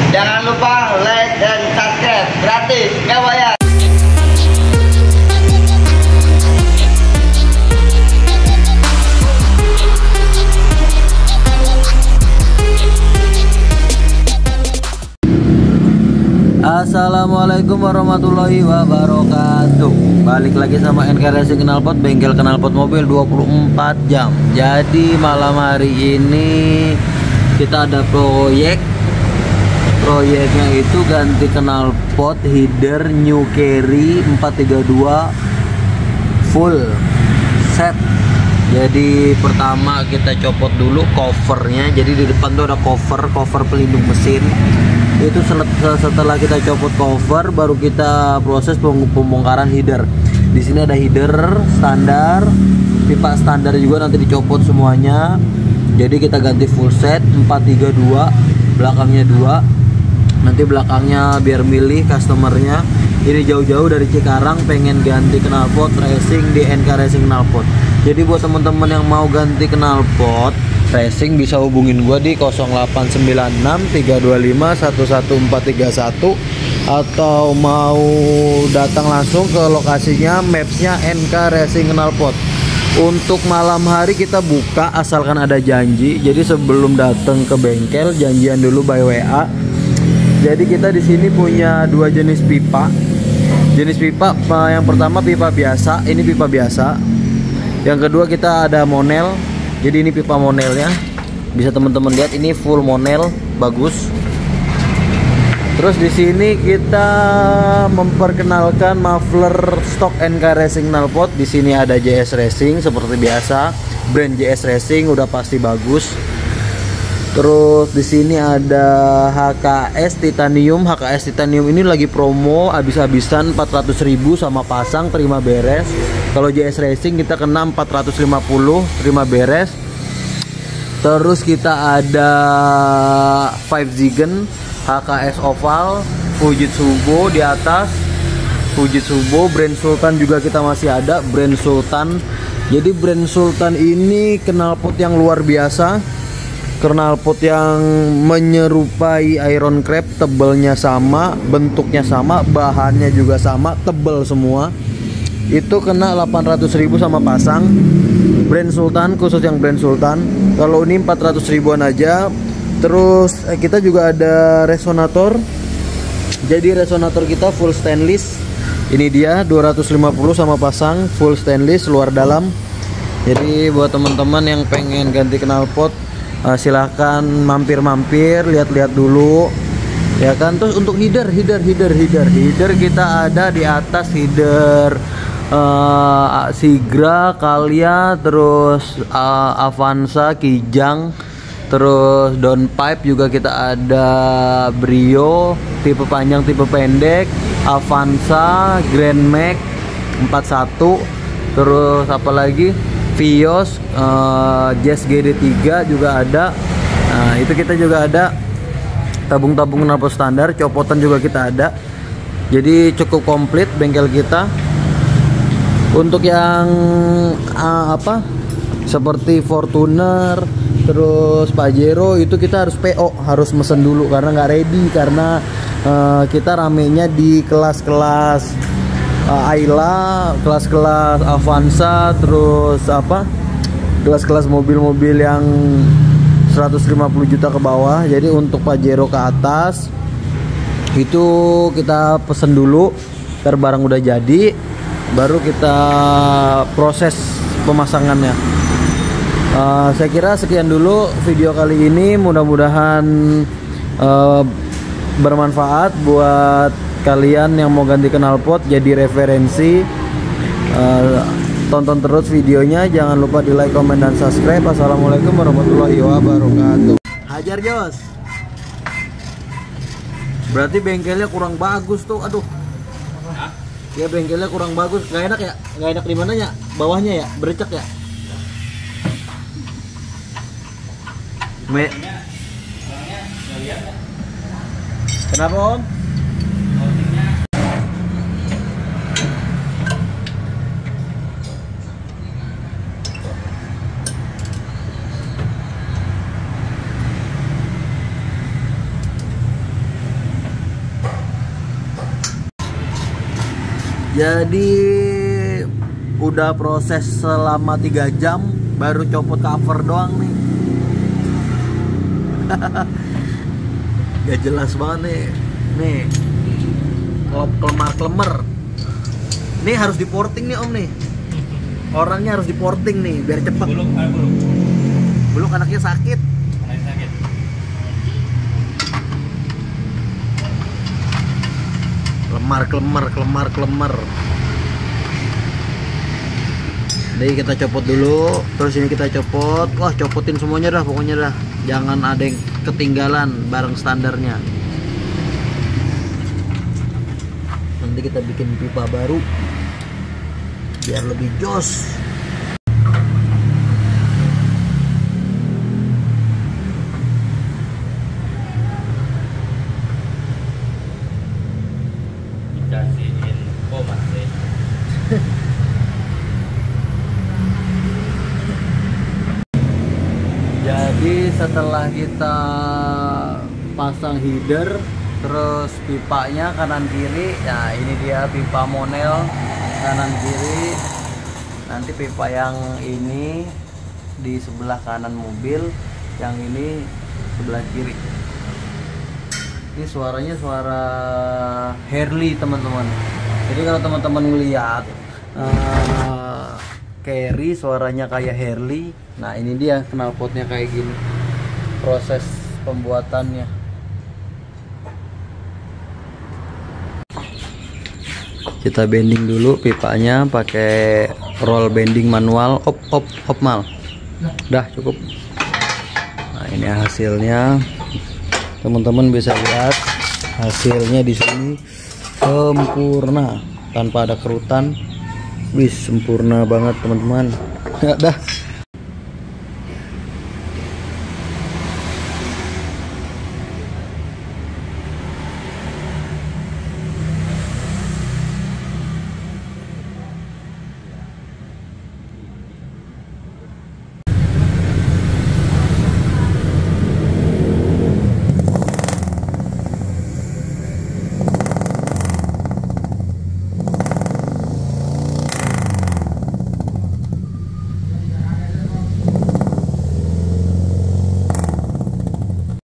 Jangan lupa like dan subscribe, gratis, nggak bayar. Assalamualaikum warahmatullahi wabarakatuh. Balik lagi sama NK Racing Knalpot, bengkel knalpot mobil 24 jam. Jadi malam hari ini kita ada proyeknya itu ganti knalpot header New Carry 432 full set. Jadi pertama kita copot dulu covernya. Jadi di depan tuh ada cover pelindung mesin. Itu setelah kita copot cover baru kita proses pembongkaran header. Di sini ada header standar, pipa standar juga nanti dicopot semuanya. Jadi kita ganti full set 432, belakangnya 2. Nanti belakangnya biar milih customernya. Ini jauh-jauh dari Cikarang pengen ganti knalpot racing di NK Racing Knalpot. Jadi buat teman-teman yang mau ganti knalpot racing bisa hubungin gua di 0896 325 11431 atau mau datang langsung ke lokasinya, mapsnya NK Racing Knalpot. Untuk malam hari kita buka asalkan ada janji. Jadi sebelum datang ke bengkel janjian dulu by WA. Jadi kita di sini punya dua jenis pipa. Jenis pipa yang pertama pipa biasa, ini pipa biasa. Yang kedua kita ada monel. Jadi ini pipa monelnya. Bisa teman-teman lihat ini full monel, bagus. Terus di sini kita memperkenalkan muffler stok NK Racing Knalpot. Di sini ada JS Racing seperti biasa. Brand JS Racing udah pasti bagus. Terus di sini ada HKS Titanium. HKS Titanium ini lagi promo habis-habisan 400.000 sama pasang terima beres. Kalau JS Racing kita kena 450 terima beres. Terus kita ada 5 Zigen HKS Oval, Fujitsu di atas. Fujitsu brand Sultan juga kita masih ada, brand Sultan. Jadi brand Sultan ini knalpot yang luar biasa. Knalpot yang menyerupai Iron Crab, tebelnya sama, bentuknya sama, bahannya juga sama, tebel semua. Itu kena 800.000 sama pasang. Brand Sultan, khusus yang brand Sultan. Kalau ini 400 ribuan aja. Terus kita juga ada resonator. Jadi resonator kita full stainless. Ini dia 250 sama pasang, full stainless luar dalam. Jadi buat teman-teman yang pengen ganti knalpot, silahkan mampir-mampir, lihat-lihat dulu ya kan. Terus untuk header kita ada di atas header Sigra, Kalia, terus Avanza, Kijang, terus downpipe juga kita ada Brio, tipe panjang tipe pendek, Avanza, Grand Max 41, terus apalagi Vios, Jazz GD3 juga ada. Nah itu kita juga ada tabung-tabung knalpot standar, copotan juga kita ada. Jadi cukup komplit bengkel kita. Untuk yang seperti Fortuner, terus Pajero itu kita harus PO, harus mesen dulu karena nggak ready, karena kita ramenya di kelas-kelas Ayla, kelas-kelas Avanza, terus kelas-kelas mobil-mobil yang 150 juta ke bawah. Jadi untuk Pajero ke atas itu kita pesen dulu, ntar barang udah jadi baru kita proses pemasangannya. Saya kira sekian dulu video kali ini, mudah-mudahan bermanfaat buat kalian yang mau ganti knalpot, jadi referensi. Tonton terus videonya, jangan lupa di like, comment, dan subscribe. Assalamualaikum warahmatullahi wabarakatuh. Hajar Jos. Berarti bengkelnya kurang bagus tuh, aduh. Ya bengkelnya kurang bagus, nggak enak ya? Nggak enak di mananya? Bawahnya ya, bercek ya? Kenapa Om? Jadi udah proses selama 3 jam baru copot cover doang nih. Gak jelas banget nih kelemar-kelemar. Ini harus diporting nih om nih. Orangnya harus diporting nih biar cepet. Belum anaknya sakit. Kelemar. Jadi kita copot dulu, terus ini kita copot. Wah, copotin semuanya dah pokoknya dah. Jangan ada yang ketinggalan barang standarnya. Nanti kita bikin pipa baru biar lebih jos. Dikasih info masih. Jadi setelah kita pasang header, terus pipanya kanan kiri, nah ini dia pipa monel kanan kiri. Nanti pipa yang ini di sebelah kanan mobil, yang ini sebelah kiri. Ini suaranya suara Harley teman-teman. Jadi kalau teman-teman melihat carry suaranya kayak Harley. Nah ini dia knalpotnya kayak gini proses pembuatannya. Kita bending dulu pipanya pakai roll bending manual opmal. Udah cukup. Nah ini hasilnya, teman-teman bisa lihat hasilnya di sini sempurna tanpa ada kerutan. Wih, sempurna banget teman-teman. Ya dah.